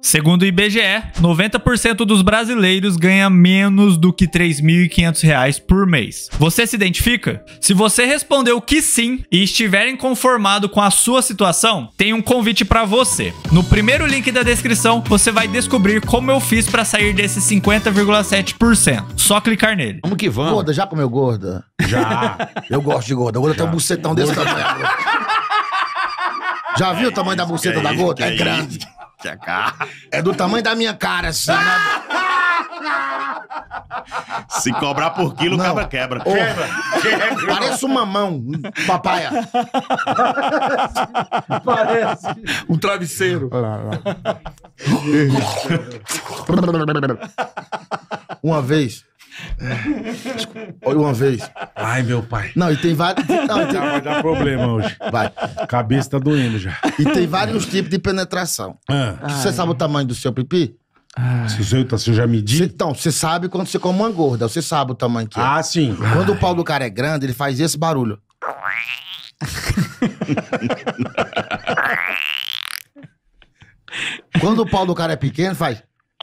Segundo o IBGE, 90% dos brasileiros ganha menos do que R$ 3.500 por mês. Você se identifica? Se você respondeu que sim e estiver inconformado com a sua situação, tem um convite para você. No primeiro link da descrição, você vai descobrir como eu fiz para sair desses 50,7%. Só clicar nele. Vamos que vamos. Gorda, já comeu gorda? Já. Eu gosto de gorda. Gorda tem um bucetão desse tamanho. Já viu o tamanho da buceta da gorda? É grande. É do tamanho da minha cara, assim. Se cobrar por quilo, Não. quebra. Quebra. Parece um mamão, papaya. Parece um travesseiro. Uma vez. Olha, uma vez. Ai, meu pai. Não, e tem vários. Não, e tem... Vai dar problema hoje. Vai. Cabeça tá doendo já. E tem vários tipos de penetração. Você sabe o tamanho do seu pipi? Se eu já medi? Então, você sabe quando você come uma gorda, você sabe o tamanho que é. Ah, sim. Quando o pau do cara é grande, ele faz esse barulho. Quando o pau do cara é pequeno, faz.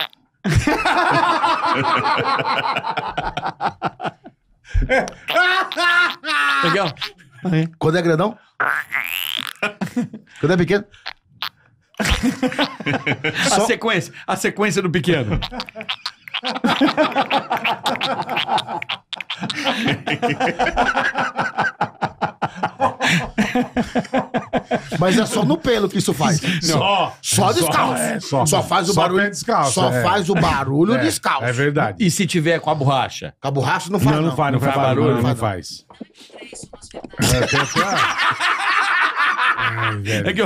Legal. Quando é grandão? Quando é pequeno? A sequência do pequeno. Mas é só no pelo que isso faz. Só descalço. Só faz o barulho. Pé descalço, Só faz o barulho É, descalço. É verdade. E se tiver com a borracha? Com a borracha não faz, não. Não faz barulho. Não faz. Ai, velho. É que eu...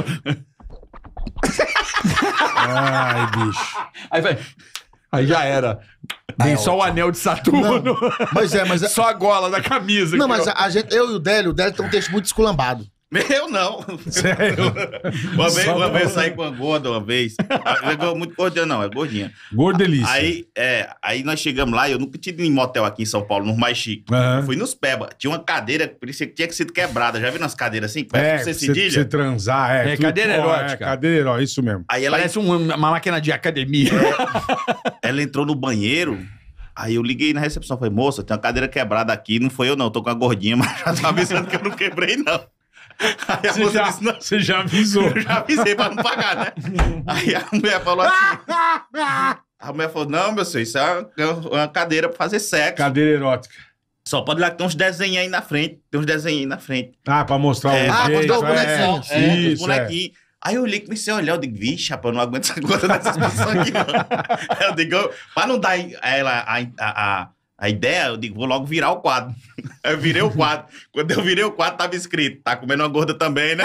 Ai, bicho. Aí vai... Aí já era. Tem só o anel de Saturno. Não, mas é. Só a gola da camisa. Não, aqui, mas ó. a gente, eu e o Délio tem um texto muito esculambado. Eu não. Sério? Uma vez eu saí com uma gorda, uma vez. Não é muito gordinha, não, é gordinha. Gordelícia. Aí nós chegamos lá, eu nunca tive em motel aqui em São Paulo, nos mais chiques. Aham. Fui nos Peba. Tinha uma cadeira, parecia que tinha sido quebrada. Já viu nas cadeiras assim? É, Parece pra você você cedilha? transar, É, cadeira erótica. Cadeira erótica, isso mesmo. Aí ela, Parece uma máquina de academia. ela entrou no banheiro. Aí eu liguei na recepção, falei, moça, tem uma cadeira quebrada aqui. Não foi eu não, tô com a gordinha, mas já tô avisando que eu não quebrei, não. Aí a moça disse, não. Você já avisou. Eu já avisei pra não pagar, né? Aí a mulher falou assim... A mulher falou, não, meu senhor, isso é uma cadeira pra fazer sexo. Cadeira erótica. Só pode olhar que tem uns desenhos aí na frente. Tem uns desenhos aí na frente. Ah, pra mostrar o Ah, jeito. mostrar o bonequinho. Os Isso, bonequinhos. Aí eu olhei, comecei a olhar, eu digo, vixe, rapaz, eu não aguento essa coisa dessas pessoas aqui, não. Eu digo, pra não dar a ela a ideia, eu digo, vou logo virar o quadro. Aí eu virei o quadro. Quando eu virei o quadro, tava escrito, tá comendo uma gorda também, né?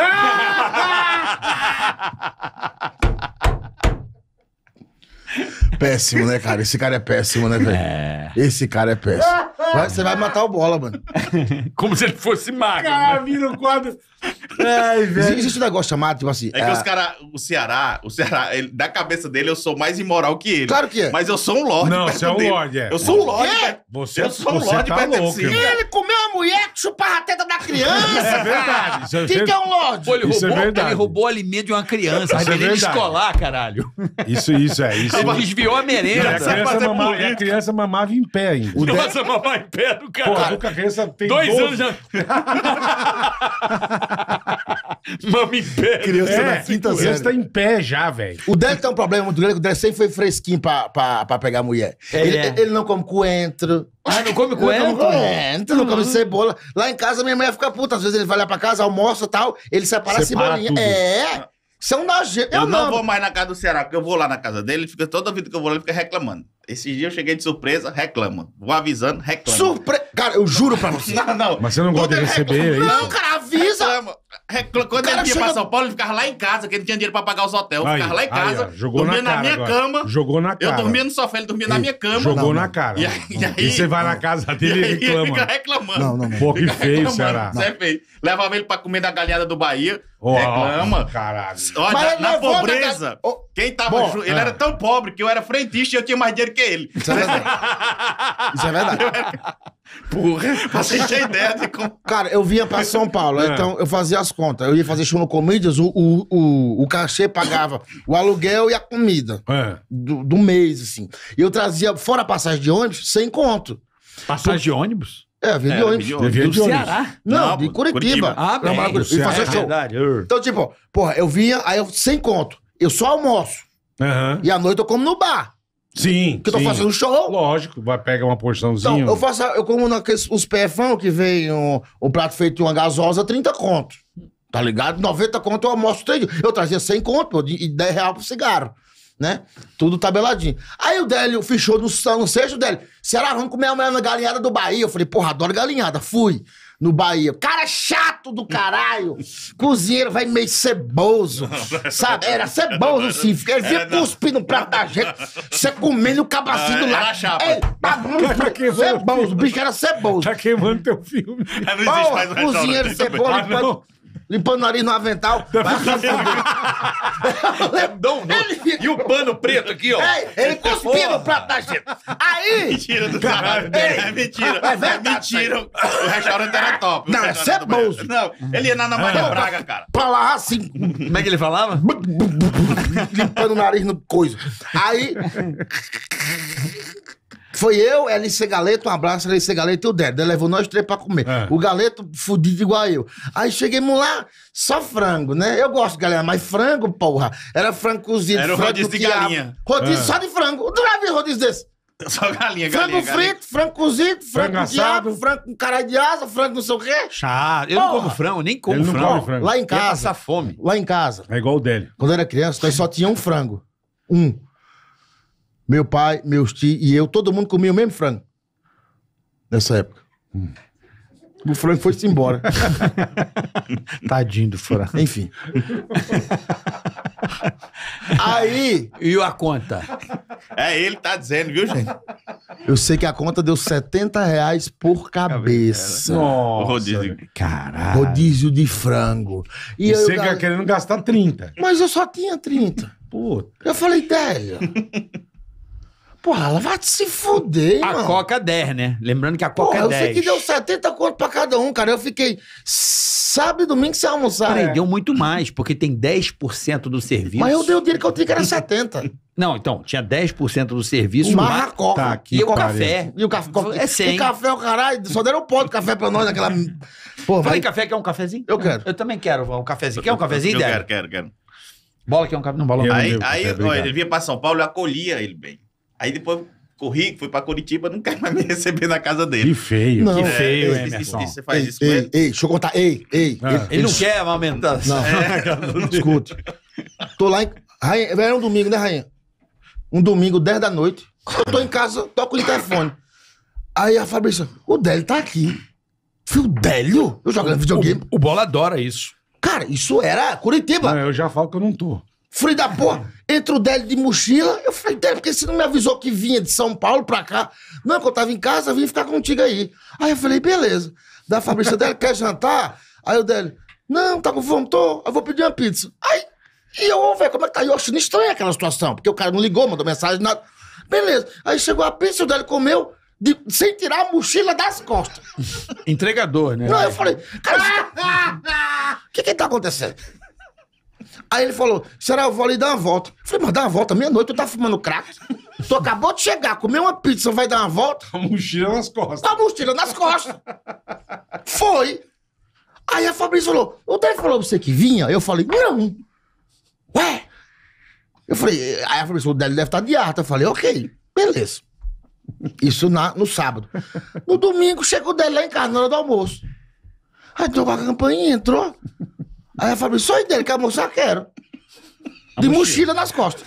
Péssimo, né, cara? Esse cara é péssimo, né, velho? Esse cara é péssimo. Você vai matar o Bola, mano. Como se ele fosse magro. Ah, vira o quadro. Ai, velho. Existe um negócio chamado, tipo assim... É que os caras, o Ceará, ele, da cabeça dele, eu sou mais imoral que ele. Claro que é. Mas eu sou um lorde. Não, perto você é um dele. lorde, é. Eu sou um lorde. Quê? perto- Você, Eu sou um você lorde tá perto louco, desse. irmão. Ele comeu uma mulher que chupava a teta da criança. É verdade. Isso é Quem que é um lorde? Pô, Isso é verdade. ele roubou alimento de uma criança. Isso é Merenda verdade. escolar, caralho. Isso. Ele desviou a E merenda. a criança mamava em pé ainda. Nossa, mamãe em pé do Pô, cara. a criança tem 2 12. anos já. Mama em pé. Criança É, da quinta a criança tá série. em pé já, velho. O Délio tem um problema muito grande, que o Délio sempre foi fresquinho pra pegar mulher. Ele não come coentro. Ah, não come Não come coentro? coentro, não come cebola. Lá em casa, minha mulher fica puta. Às vezes ele vai lá pra casa, almoça e tal, ele separa a Separa cebolinha. tudo. É. São nojentos. Eu não vou mais na casa do Ceará, porque eu vou lá na casa dele, ele fica toda vida que eu vou lá, ele fica reclamando. Esses dias eu cheguei de surpresa, reclama. Vou avisando, reclama. Cara, eu juro pra você. Não. Mas você não gosta de Quando ele receber, é reclama- isso? Não, cara, avisa. Quando cara ele ia chega- pra São Paulo, ele ficava lá em casa, que ele não tinha dinheiro pra pagar os hotéis. Eu Aí, ficava lá em aí, casa, ó, jogou dormia na na cara minha agora. cama. Jogou na Eu cara. dormia no sofá, ele dormia na minha cama. Jogou Não, na não. cara. E aí- E você vai na casa dele e Ele reclama. fica reclamando. Não. Pô, que Fica feio, reclamando. Ceará. Isso é feio. Levava ele pra comer na galinhada do Bahia, Ó, reclama. Caralho. Olha, Mas ele na levou pobreza, na casa- Ô, quem tava bom, ele era tão pobre que eu era frentista e eu tinha mais dinheiro que ele. Isso é verdade. Isso é verdade. Porra. Pra você ter ideia de como... Cara, eu vinha pra São Paulo, então eu fazia as contas. Eu ia fazer show no Comedians, o cachê pagava o aluguel e a comida do mês, assim. E eu trazia, fora a passagem de ônibus, 100 conto. Passagem de ônibus? É, vinha de ônibus. Devia de ônibus. Ceará? Não, de Curitiba. Ah, bem. E fazer show. Verdade. Então, tipo, porra, eu vinha, aí eu 100 conto. Eu só almoço. Aham. E à noite eu como no bar. Sim. Porque eu tô sim. fazendo show. Lógico, vai pegar uma porçãozinha. Então, eu como naqueles, os PFão que vem um prato feito de uma gasosa, 30 conto. Tá ligado? 90 conto eu almoço 3 dias. Eu trazia 100 conto, pô, e 10 reais pro cigarro. Né? Tudo tabeladinho. Aí o Délio fechou no sexto, Délio. Será? Vamos comer amanhã na galinhada do Bahia. Eu falei, porra, adoro galinhada. Fui no Bahia. Cara chato do caralho. Cozinheiro, vai meio ceboso. Sabe? Era ceboso, sim. Ele vinha cuspindo no prato da gente. Você comendo o cabacinho do lado. Era chapa. Ei, ceboso. O bicho era ceboso. Tá queimando teu filme. Não existe Porra, mais um cozinheiro, restaurante cebola, não. limpando o nariz no avental. E o pano preto aqui, ó. Ele cuspia no prato da gente. Aí... Mentira do caralho. Ei, É mentira. é É verdade, mentira. O restaurante era top. O Não, é restaurante do ceboso. Bahia. Não, ele ia na Maria Braga, cara. Pra lá, assim, Como é que ele falava? limpando o nariz no coisa. Aí... Foi eu, LC Galeto, um abraço, LC Galeto e o Délio. Ele levou nós 3 pra comer. O Galeto, fudido igual eu. Aí chegamos lá, só frango, né? Eu gosto de galinha, mas frango, porra. Era frango cozido, Era o frango rodízio com de quiabo. galinha. Rodízio só de frango. Tu já viu rodízio desse? Só galinha, Frango galinha. frito, frango cozido, frango com assado. quiabo, frango com caralho de asa, frango não sei o quê. Chato. Eu não Porra. como frango, nem como Ele não frango. come frango. Lá em Ia casa, passar fome. lá em casa, É igual o Délio. quando eu era criança, nós só tinha um frango. Um. Meu pai, meus tios e eu, todo mundo comia o mesmo frango. Nessa época. O frango foi-se embora. Tadinho do frango. Enfim. Aí, E a conta? É ele que tá dizendo, viu, gente? eu sei que a conta deu R$70 por cabeça. O rodízio. Caralho. Rodízio de frango. E E eu, você querendo gastar 30. Mas eu só tinha 30. Puta. Eu falei, Délio. Porra, ela vai se fuder, A mano. Coca 10, né? Lembrando que a Coca Porra, é eu 10. sei que deu 70 conto pra cada um, cara. Eu fiquei sábado e domingo sem almoçar. Peraí, deu muito mais, porque tem 10% do serviço. Mas eu dei o dinheiro que eu tinha, que era 70. Não, então, tinha 10% do serviço. Uma Coca. Tá aqui. E o pariu. café. E o café. É 100. E café, o caralho. Só deram um pó de café pra nós naquela. Pô, Falei vai. café, quer um cafezinho? Eu quero. Eu também quero um cafezinho. Quer um cafezinho, Eu Délio? quero. Bola quer um café? Não, bola não. Eu- Aí, meu café, olha, obrigado. ele vinha pra São Paulo, eu acolhia ele bem. Aí depois corri, fui pra Curitiba, não quer mais me receber na casa Que dele. feio. Não. Que feio, É, hein, isso- Emerson? Você faz Ei, isso com ele? ei, deixa eu contar. Ei. Ah. Ele não quer amamentação. Não. Escute. Tô lá em. Rainha, era um domingo, né, Rainha? Um domingo, 10 da noite. Eu tô em casa, toco o telefone. Aí a Fabrícia, o Délio tá aqui. Falei, o Délio? Eu jogando videogame. O Bola adora isso. Cara, isso era Curitiba. Não, eu já falo que eu não tô. Fui da porra. Entra o Délio de mochila. Eu falei, Délio, por que você não me avisou que vinha de São Paulo pra cá? Não, que eu tava em casa, vim ficar contigo aí. Aí eu falei, beleza. Da Fabrícia, Délio, quer jantar? Aí o Délio, não, tá com fome, tô. Eu vou pedir uma pizza. Aí, e eu vou ver como é que tá. E eu achando estranha aquela situação, porque o cara não ligou, mandou mensagem, nada. Beleza. Aí chegou a pizza, o Délio comeu, sem tirar a mochila das costas. Entregador, né? Não, eu falei, cara, o que tá acontecendo? Aí ele falou, será eu vou ali dar uma volta? Eu falei, mas dar uma volta meia-noite, tu tá fumando crack? Tu acabou de chegar, comeu uma pizza, vai dar uma volta? A mochila nas costas. Com a mochila nas costas. Foi. Aí a Fabrício falou, o Délio falou pra você que vinha? Eu falei, não. Ué? Eu falei, aí a Fabrício falou, o Délio deve estar de ata. Eu falei, ok, beleza. Isso no sábado. No domingo, chegou o Délio lá em casa, na hora do almoço. Aí tocou a campainha, entrou. Aí a Fabrício, só aí Délio, quer almoçar? Quero. De mochila nas costas.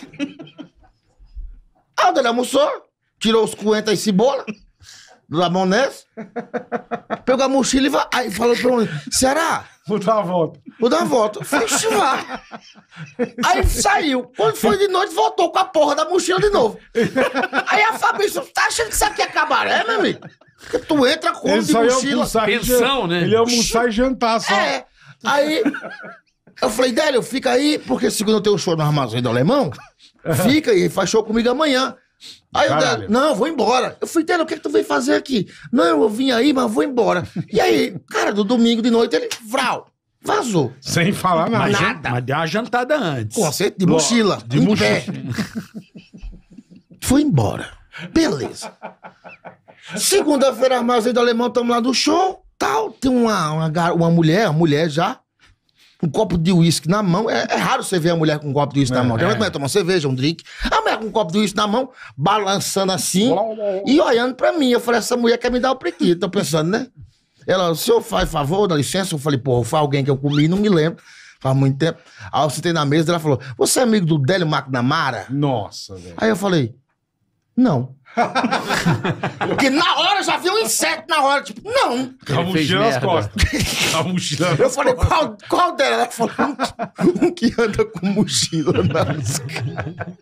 Aí o Délio almoçou, tirou os coentros e cebola do Lamonés, pegou a mochila e vai. Aí falou pra mim, será? Vou dar uma volta. Vou dar uma volta. Fecha lá. Aí saiu. Quando foi de noite, voltou com a porra da mochila de novo. Aí a Fabrício, tá achando que isso aqui é cabaré, meu amigo? Porque tu entra, come Ele de só ia mochila. almoçar. Pensão, né? Ele ia almoçar e jantar só. É. Aí eu falei, Délio, fica aí, porque segundo eu tenho um show no Armazém do Alemão, fica aí, faz show comigo amanhã. Aí o Caralho. Délio, não, eu vou embora. Eu falei, Délio, o que tu veio fazer aqui? Não, eu vim aí, mas vou embora. E aí, cara, do domingo de noite, ele, vrau, vazou. Sem falar nada. Mas deu uma jantada antes. Conceito de mochila. De em mochila. pé. Foi embora. Beleza. Segunda-feira, mais do alemão, estamos lá no show, tal. Tem uma mulher já, um copo de uísque na mão. É raro você ver a mulher com um copo de uísque na mão. Geralmente vai tomar uma cerveja, um drink. A mulher com um copo de uísque na mão, balançando assim e olhando pra mim. Eu falei, essa mulher quer me dar o prequito. Tô pensando, né? Ela, o senhor faz favor, dá licença? Eu falei, pô, foi alguém que eu comi, não me lembro. Faz muito tempo. Aí eu sentei na mesa, ela falou, você é amigo do Délio McNamara? Nossa, velho. Aí eu falei, não. Porque na hora já vi um inseto na hora, tipo, não. Com a Ele fez mochila nas merda. costas. Com a mochila nas Eu falei, qual dela? Ela falou, um que anda com mochila nas